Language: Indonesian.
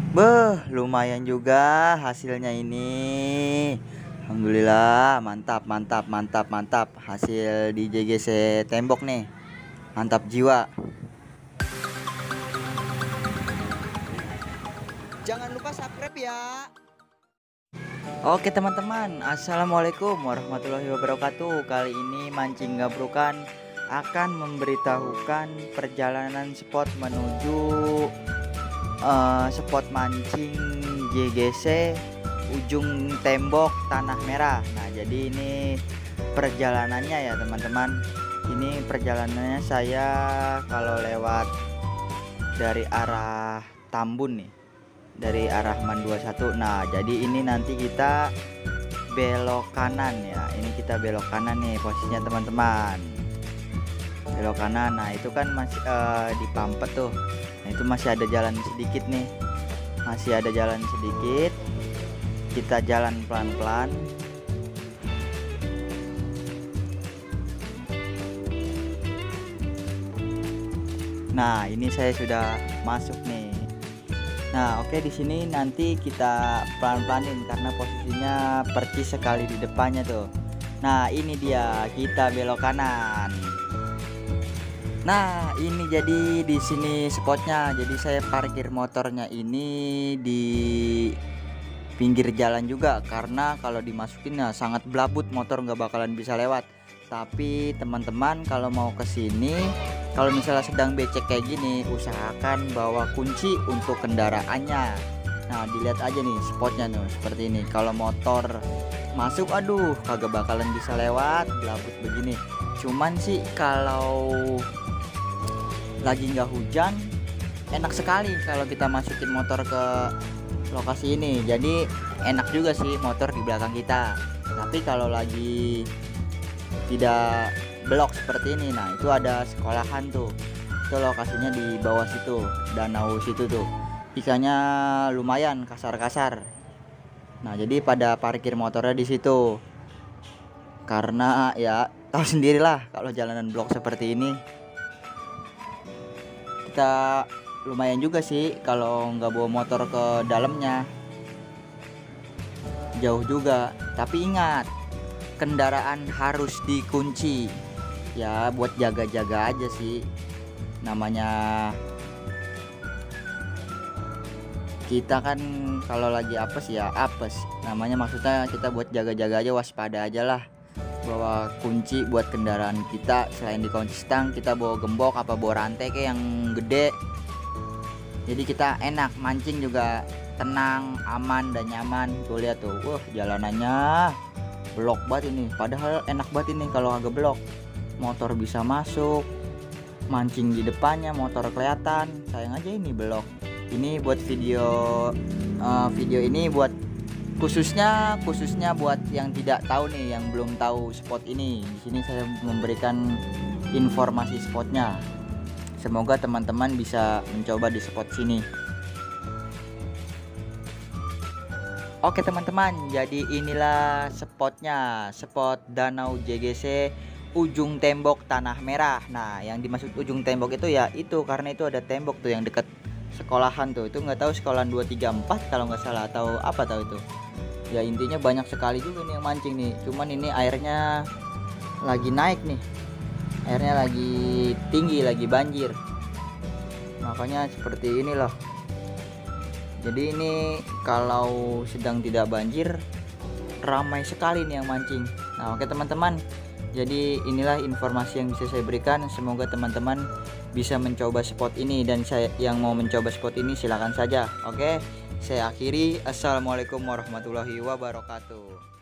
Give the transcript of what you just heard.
Lumayan juga hasilnya ini. Alhamdulillah, mantap, mantap, mantap, mantap. Hasil di JGC tembok nih. Mantap jiwa. Jangan lupa subscribe ya. Oke teman-teman, assalamualaikum warahmatullahi wabarakatuh. Kali ini mancing gabrukan akan memberitahukan perjalanan spot menuju spot mancing JGC ujung tembok Tanah Merah. Nah jadi ini perjalanannya ya teman-teman. Ini perjalanannya saya kalau lewat dari arah Tambun nih, dari arah Man 21. Nah jadi ini nanti kita belok kanan ya. Ini kita belok kanan nih posisinya teman-teman, belok kanan. Nah itu kan masih di Pampet tuh. Nah itu masih ada jalan sedikit nih, masih ada jalan sedikit. Kita jalan pelan-pelan. Nah ini saya sudah masuk nih. Nah oke, di sini nanti kita pelan-pelanin karena posisinya percis sekali di depannya tuh. Nah ini dia, kita belok kanan. Nah ini jadi di sini spotnya. Jadi saya parkir motornya ini di pinggir jalan juga, karena kalau dimasukin ya sangat belabut, motor nggak bakalan bisa lewat. Tapi teman-teman kalau mau ke sini, kalau misalnya sedang becek kayak gini, usahakan bawa kunci untuk kendaraannya. Nah dilihat aja nih spotnya nih seperti ini. Kalau motor masuk, aduh kagak bakalan bisa lewat, belabut begini. Cuman sih kalau lagi nggak hujan, enak sekali kalau kita masukin motor ke lokasi ini. Jadi enak juga sih motor di belakang kita. Tapi kalau lagi tidak blok seperti ini, nah itu ada sekolahan tuh. Itu lokasinya di bawah situ, danau situ tuh. Ikannya lumayan kasar-kasar. Nah jadi pada parkir motornya di situ. Karena ya tahu sendirilah kalau jalanan blok seperti ini. Kita lumayan juga sih kalau nggak bawa motor ke dalamnya, jauh juga. Tapi ingat, kendaraan harus dikunci ya, buat jaga-jaga aja sih. Namanya kita kan kalau lagi apes ya apes, namanya maksudnya kita buat jaga-jaga aja, waspada aja lah. Bawa kunci buat kendaraan kita, selain dikunci stang kita bawa gembok apa bawa rantai kayak yang gede. Jadi kita enak mancing juga, tenang, aman dan nyaman. Tuh lihat tuh, wah jalanannya blok banget ini. Padahal enak banget ini kalau agak blok, motor bisa masuk, mancing di depannya motor kelihatan. Sayang aja ini blok. Ini buat video ini buat khususnya buat yang tidak tahu nih, yang belum tahu spot ini. Di sini saya memberikan informasi spotnya. Semoga teman-teman bisa mencoba di spot sini. Oke teman-teman, jadi inilah spotnya, spot danau JGC ujung tembok Tanah Merah. Nah yang dimaksud ujung tembok itu ya itu karena itu ada tembok tuh yang dekat sekolahan tuh. Itu nggak tahu sekolahan 234 kalau nggak salah, atau apa tahu itu ya. Intinya banyak sekali juga nih yang mancing nih. Cuman ini airnya lagi naik nih, airnya lagi tinggi, lagi banjir, makanya seperti inilah. Jadi ini kalau sedang tidak banjir, ramai sekali nih yang mancing. Nah oke teman-teman, jadi inilah informasi yang bisa saya berikan. Semoga teman-teman bisa mencoba spot ini, dan saya yang mau mencoba spot ini silakan saja. Oke, saya akhiri. Assalamualaikum warahmatullahi wabarakatuh.